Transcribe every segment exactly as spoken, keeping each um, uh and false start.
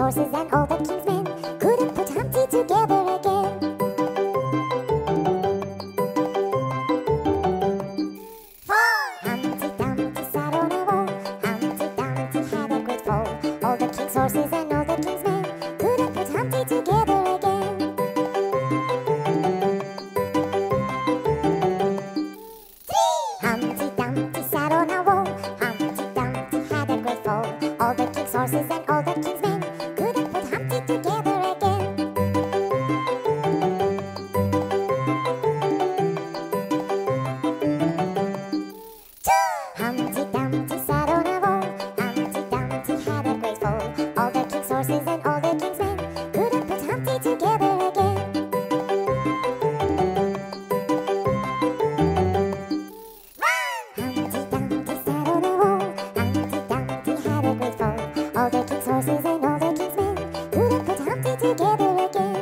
horses and all the king's men couldn't put Humpty together again. Four! Humpty Dumpty sat on a wall. Humpty Dumpty had a great fall. All the king's horses and all the king's men couldn't put Humpty together again. Three! Humpty Dumpty sat on a wall. Humpty Dumpty had a great fall. All the king's horses and all the king's men couldn't put Humpty together again. Two! Humpty Dumpty sat on a wall. Humpty Dumpty had a great fall. All the king's horses and all the king's men couldn't put Humpty together again. Humpty Dumpty sat on a wall. Humpty Dumpty had a great fall. All the king's horses and all the king's men couldn't put Humpty together again.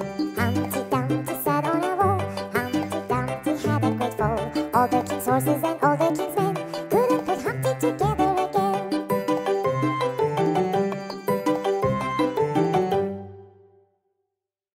Humpty Dumpty sat on a wall. Humpty Dumpty had a great fall. All the king's horses and